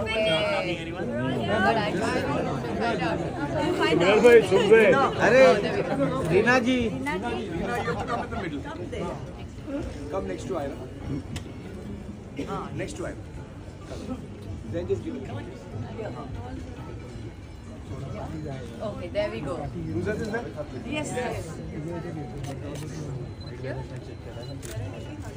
अरे रीना जी, come next to Ira. Next to Ira. Then just give it. Okay, there we go. Nusrat is there? Yes.